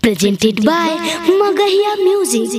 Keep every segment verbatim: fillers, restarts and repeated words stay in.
presented by Magahiya Music.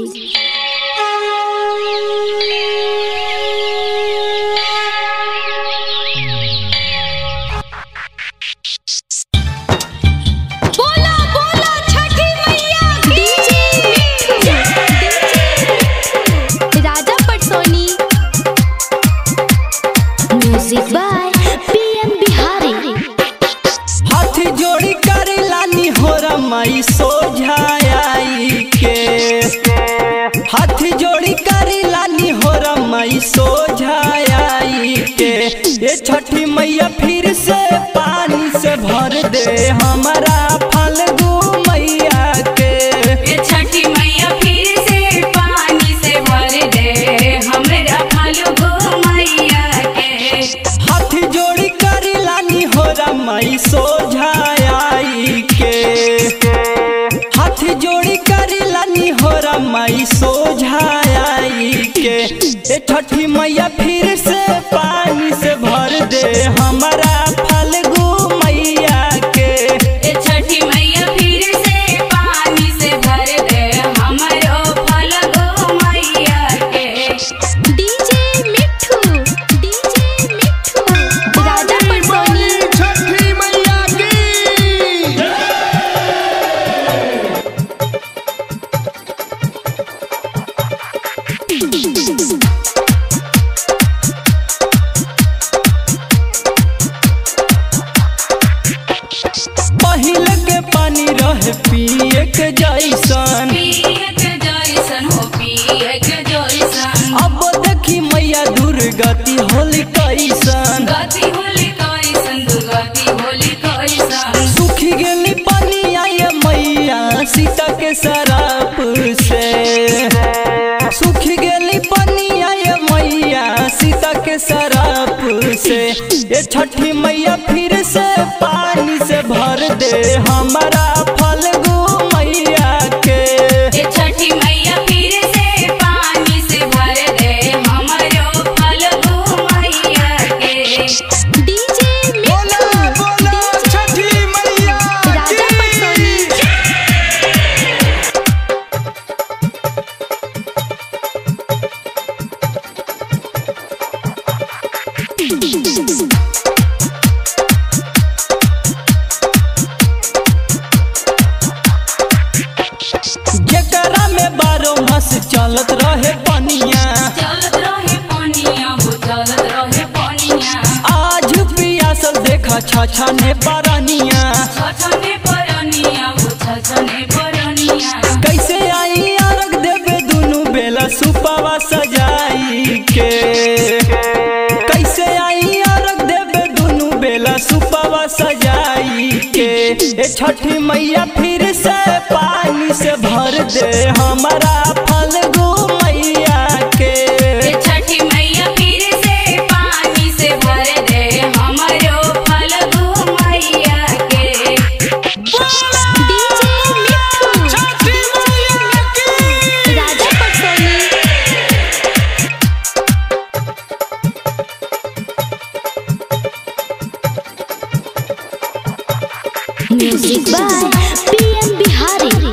Music by P M Bihari. हाथ जोड़ी कर लानी हो रमाई सोझाई के, हाथ जोड़ी कर लानी हो रमाई सोझाई के। ये छठी मैया फिर से पानी से भर दे हमारा फाल्गु मैया के। ये छठी मैया फिर से पानी से भर दे हमारा फाल्गु मैया के। हाथ जोड़ी कर लानी हो रमाई सोझाई के, हाथ जोड़ी कर लानी हो रमाई सोझाई के। ए छठी मैया फिर से पानी से भर दे हमारा फाल्गु मैया के। ये छठी मैया फिर से पानी से भर दे हमारो फाल्गु मैया के। डीजे मिठू, डीजे मिठू, राजा परसोनी। छठी मैया की पहिल के पानी रहे पिए के जैसन, पिए के जैसन हो पिए के जैसन। अब देखी मैया दुर्गति होली कैसन। गति होली कैसन दुर्गति होली कैसन। सुखी गेली पानी आए मैया सीता के शराप से, सुखी गेली पानी आए मैया सीता के शराप से। ये छठी मैया फिर से पानी से भर दे हमारा फाल्गु मैया के। ये छठी मैया फिर से पानी से भर दे हमारो फाल्गु मैया के। डीजे मिठू, छठी मैया राजा परसोनी। जेकरा में बारो मास चलत रहे पनिया, चलत रहे पानिया हो चलत रहे पानिया। आज पियासल देखा छाछा ने पारानिया। छछने परनिया हो छछने परनिया। कैसे आई अर्घ देवे दुनु बेला सुपावा सजाई के, कैसे आई अर्घ देवे दुनु बेला सुपावा सजाई के। ए छठी मैया फिर से पानी से भर दे हमारा फाल्गु मैया के। ये छठी मैया फिर से पानी से भर दे हमारो फाल्गु मैया के। डीजे मिठू, छठी मैया की राजा परसोनी। Music by P M Bihari.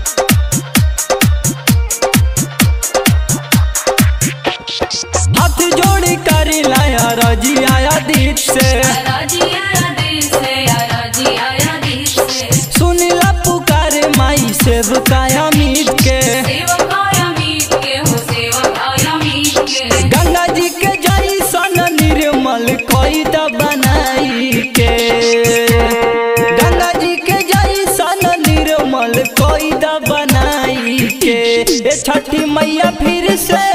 हाथ जोड़ी करी लाया राजी आया दीप से, राजी आया दिल से राजी आया दिल से। सुनिला पुकारे माई सेवकाया मीत के। सेवकाया मीत के हो सेवकाया मीत के। गंगा जी के जैसन निर्मल कोई द बनाई के, गंगा जी के जैसन निर्मल कोई द बनाई के। ए छठी मैया फिर से